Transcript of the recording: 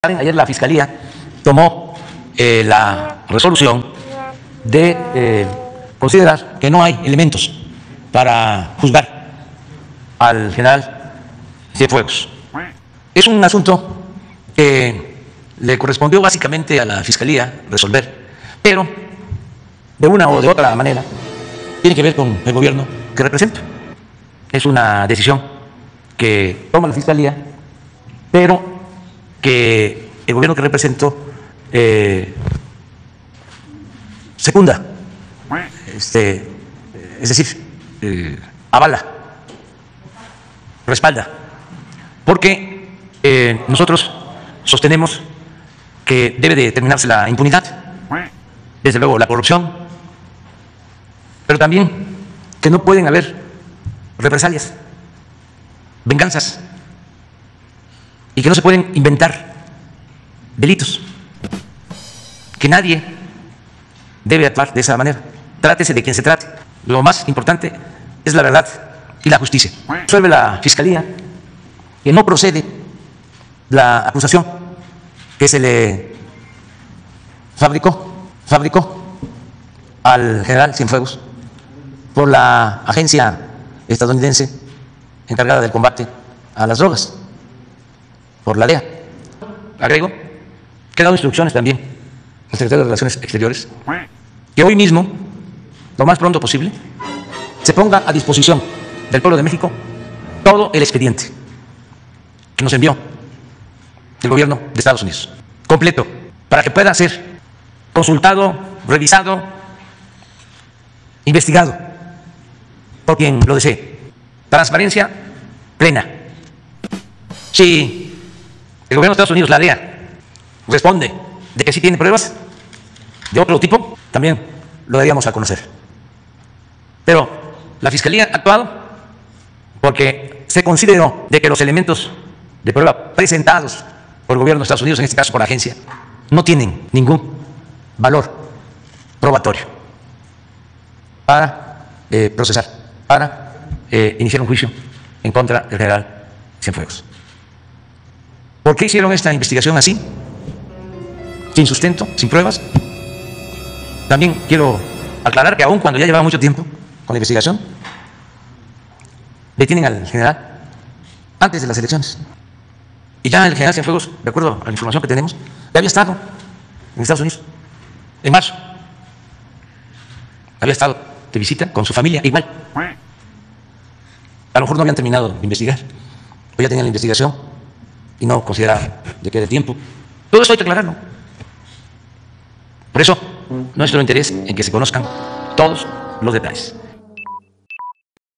Ayer la Fiscalía tomó la resolución de considerar que no hay elementos para juzgar al general Cienfuegos. Es un asunto que le correspondió básicamente a la Fiscalía resolver, pero de una o de otra manera tiene que ver con el gobierno que represento. Es una decisión que toma la Fiscalía, pero que el gobierno que represento secunda, es decir, avala, respalda, porque nosotros sostenemos que debe de terminarse la impunidad, desde luego la corrupción, pero también que no pueden haber represalias, venganzas, y que no se pueden inventar delitos, que nadie debe actuar de esa manera, trátese de quien se trate. Lo más importante es la verdad y la justicia. Resuelve la Fiscalía que no procede la acusación que se le fabricó al general Cienfuegos por la agencia estadounidense encargada del combate a las drogas, por la DEA. Agrego que he dado instrucciones también al secretario de Relaciones Exteriores que hoy mismo, lo más pronto posible, se ponga a disposición del pueblo de México todo el expediente que nos envió el gobierno de Estados Unidos, completo, para que pueda ser consultado, revisado, investigado por quien lo desee. Transparencia plena. Si el gobierno de Estados Unidos, la DEA, responde de que sí tiene pruebas de otro tipo, también lo daríamos a conocer. Pero la Fiscalía ha actuado porque se consideró de que los elementos de prueba presentados por el gobierno de Estados Unidos, en este caso por la agencia, no tienen ningún valor probatorio para procesar, para iniciar un juicio en contra del general Cienfuegos. ¿Por qué hicieron esta investigación así? Sin sustento, sin pruebas. También quiero aclarar que aun cuando ya llevaba mucho tiempo con la investigación, detienen al general antes de las elecciones. Y ya el general Cienfuegos, de acuerdo a la información que tenemos, ya había estado en Estados Unidos en marzo. Había estado de visita con su familia, igual. A lo mejor no habían terminado de investigar, pero ya tenían la investigación y no consideraban de que era tiempo. Todo eso hay que aclararlo. Por eso, nuestro interés en que se conozcan todos los detalles.